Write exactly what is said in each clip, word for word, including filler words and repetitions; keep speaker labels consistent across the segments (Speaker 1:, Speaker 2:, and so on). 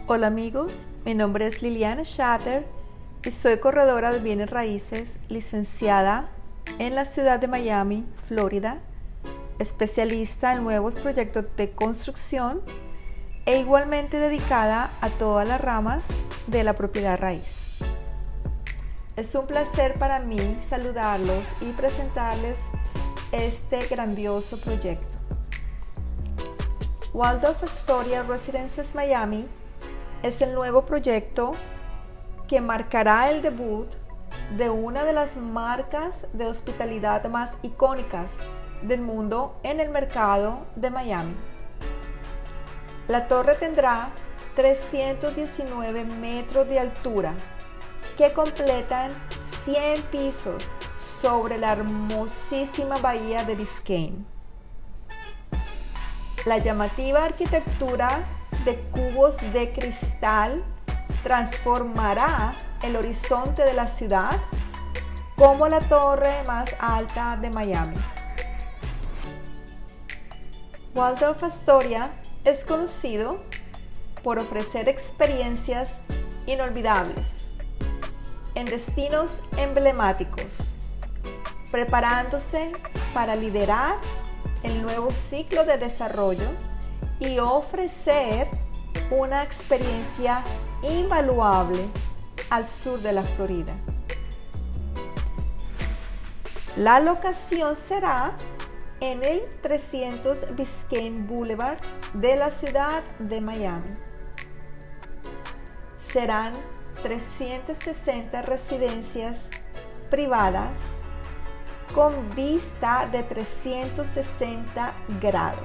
Speaker 1: Hola amigos, mi nombre es Liliana Shatter y soy corredora de bienes raíces, licenciada en la ciudad de Miami, Florida, especialista en nuevos proyectos de construcción e igualmente dedicada a todas las ramas de la propiedad raíz. Es un placer para mí saludarlos y presentarles este grandioso proyecto. Waldorf Astoria Residences Miami es el nuevo proyecto que marcará el debut de una de las marcas de hospitalidad más icónicas del mundo en el mercado de Miami. La torre tendrá trescientos diecinueve metros de altura que completan cien pisos sobre la hermosísima bahía de Biscayne. La llamativa arquitectura de cubos de cristal transformará el horizonte de la ciudad como la torre más alta de Miami. Waldorf Astoria es conocido por ofrecer experiencias inolvidables en destinos emblemáticos, preparándose para liderar el nuevo ciclo de desarrollo y ofrecer una experiencia invaluable al sur de la Florida. La locación será en el trescientos Biscayne Boulevard de la ciudad de Miami. Serán trescientas sesenta residencias privadas con vista de trescientos sesenta grados.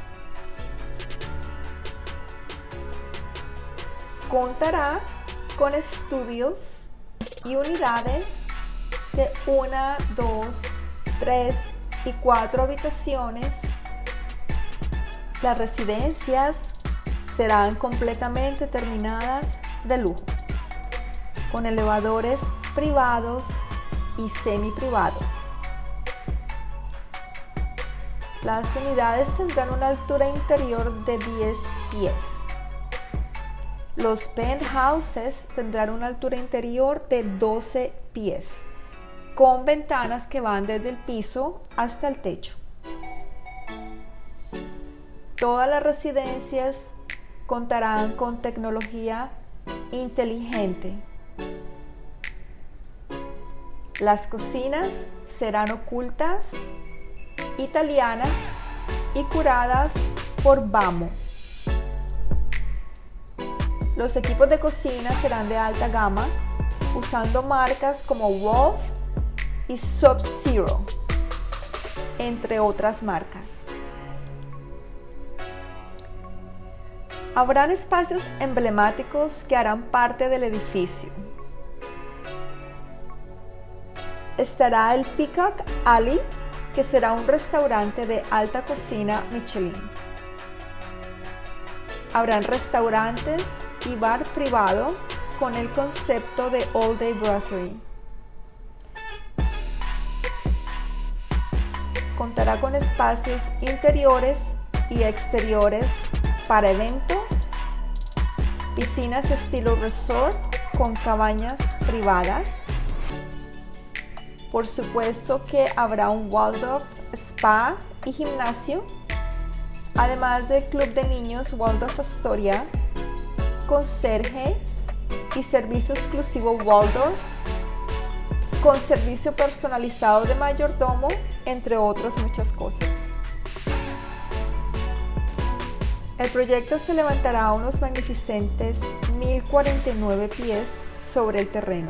Speaker 1: Contará con estudios y unidades de una, dos, tres y cuatro habitaciones. Las residencias serán completamente terminadas de lujo, con elevadores privados y semi-privados. Las unidades tendrán una altura interior de diez pies. Los penthouses tendrán una altura interior de doce pies, con ventanas que van desde el piso hasta el techo. Todas las residencias contarán con tecnología inteligente. Las cocinas serán ocultas, italianas y curadas por Bamo. Los equipos de cocina serán de alta gama, usando marcas como Wolf y Sub-Zero, entre otras marcas. Habrán espacios emblemáticos que harán parte del edificio. Estará el Peacock Alley, que será un restaurante de alta cocina Michelin. Habrán restaurantes y bar privado con el concepto de All Day Brasserie. Contará con espacios interiores y exteriores para eventos, piscinas estilo resort con cabañas privadas. Por supuesto que habrá un Waldorf Spa y gimnasio, además del club de niños Waldorf Astoria, conserje y servicio exclusivo Waldorf, con servicio personalizado de mayordomo, entre otras muchas cosas. El proyecto se levantará a unos magnificentes mil cuarenta y nueve pies sobre el terreno.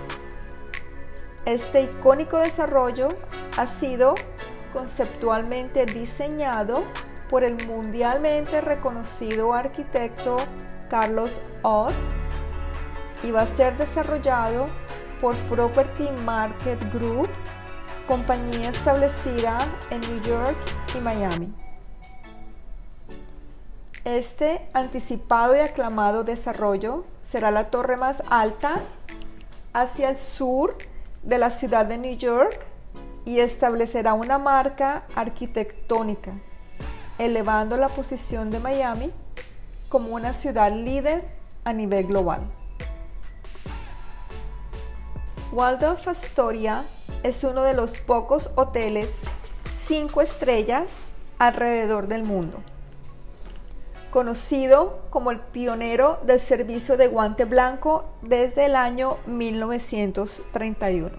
Speaker 1: Este icónico desarrollo ha sido conceptualmente diseñado por el mundialmente reconocido arquitecto Carlos Ott y va a ser desarrollado por Property Market Group, compañía establecida en New York y Miami. Este anticipado y aclamado desarrollo será la torre más alta hacia el sur de la ciudad de New York y establecerá una marca arquitectónica, elevando la posición de Miami como una ciudad líder a nivel global. Waldorf Astoria es uno de los pocos hoteles cinco estrellas alrededor del mundo, conocido como el pionero del servicio de guante blanco desde el año mil novecientos treinta y uno.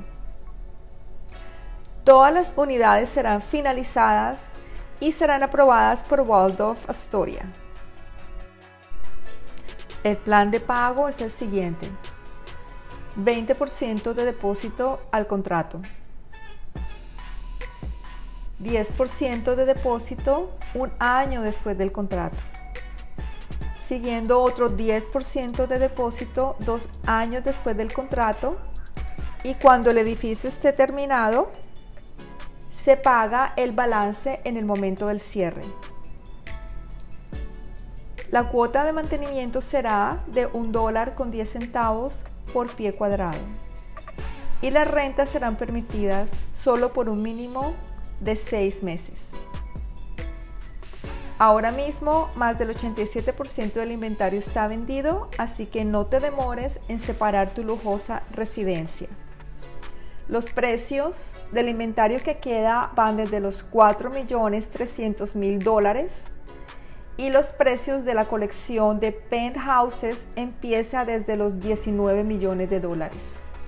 Speaker 1: Todas las unidades serán finalizadas y serán aprobadas por Waldorf Astoria. El plan de pago es el siguiente: veinte por ciento de depósito al contrato, diez por ciento de depósito un año después del contrato, siguiendo otro diez por ciento de depósito dos años después del contrato, y cuando el edificio esté terminado, se paga el balance en el momento del cierre. La cuota de mantenimiento será de un dólar con diez centavos por pie cuadrado, y las rentas serán permitidas solo por un mínimo de seis meses. Ahora mismo más del ochenta y siete por ciento del inventario está vendido, así que no te demores en separar tu lujosa residencia. Los precios del inventario que queda van desde los cuatro millones trescientos mil dólares, y los precios de la colección de penthouses empieza desde los diecinueve millones de dólares.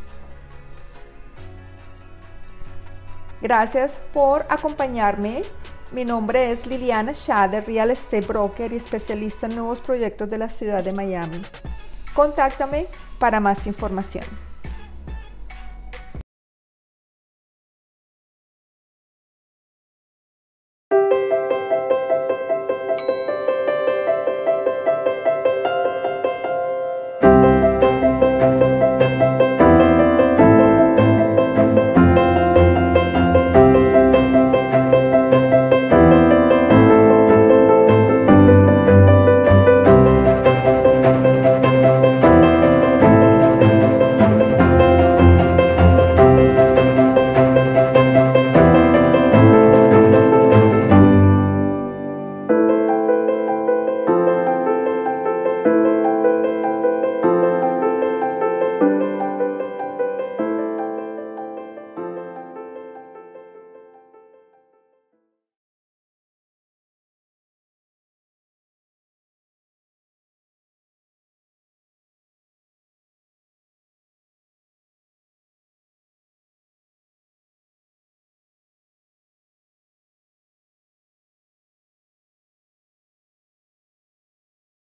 Speaker 1: Gracias por acompañarme. Mi nombre es Liliana Schade, Real Estate Broker y especialista en nuevos proyectos de la ciudad de Miami. Contáctame para más información.